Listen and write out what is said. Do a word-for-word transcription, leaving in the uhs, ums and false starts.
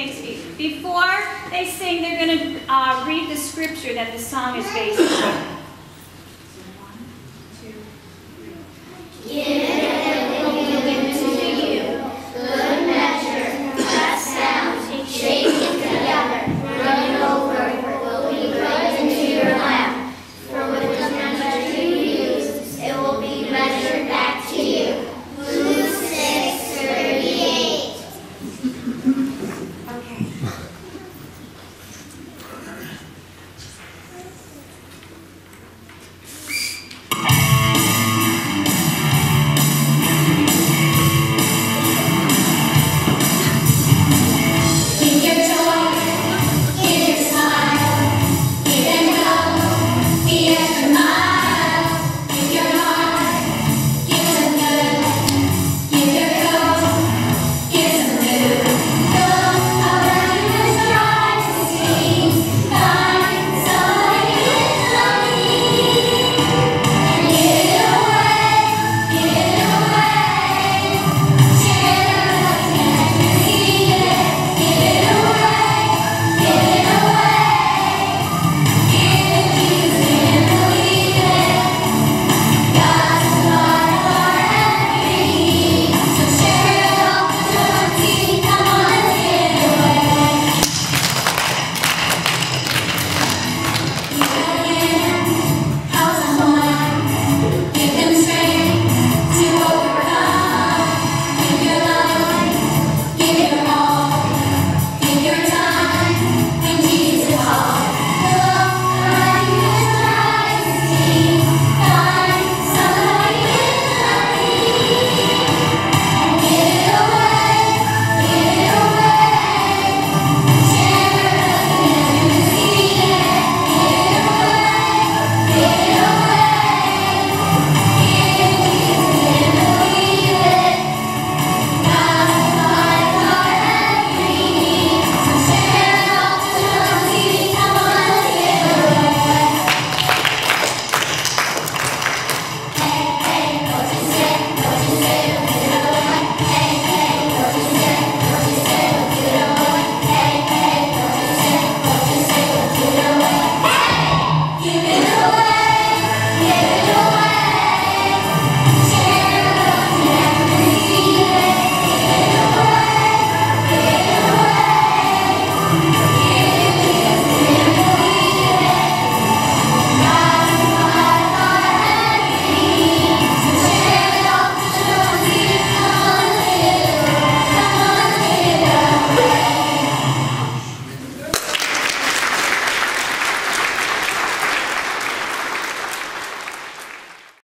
Thanks, Steve. Before they sing, they're going to uh, read the scripture that the song is based on. Give and it will be given to you. Good measure, pressed down, shaken together, running over, will be put into your lap. For with the measure you use, it will be measured back to you. Luke six thirty-eight.